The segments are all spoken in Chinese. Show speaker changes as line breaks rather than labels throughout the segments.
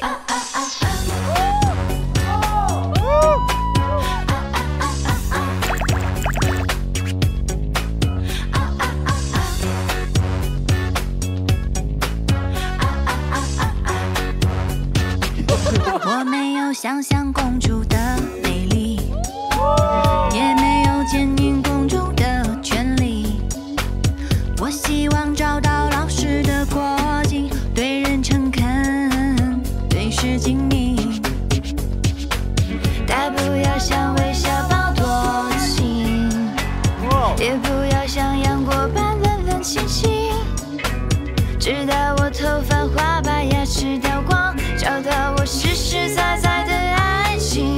我没有想象公主的美丽，也没有奸淫公主的权利。我希望找到老实的国际，对人诚恳，对事精明。大不要像微笑包多情，也不要像杨过般冷冷清清。直到我头发花，把牙齿掉光，找到我实实在在的爱情。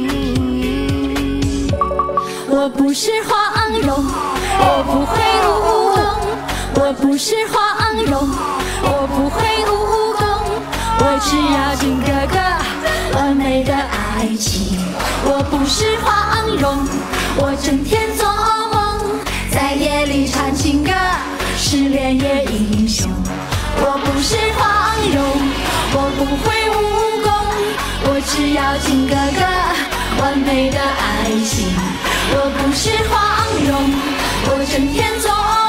我不是黄蓉，我不会武功。我不是黄蓉，我不会武功。我只要金哥哥完美的爱情。我不是黄蓉，我整天做梦，在夜里唱情歌，失恋也英雄。我不是黄蓉，我不会武功，我只要金哥哥完美的爱情。我不是黄蓉，我整天做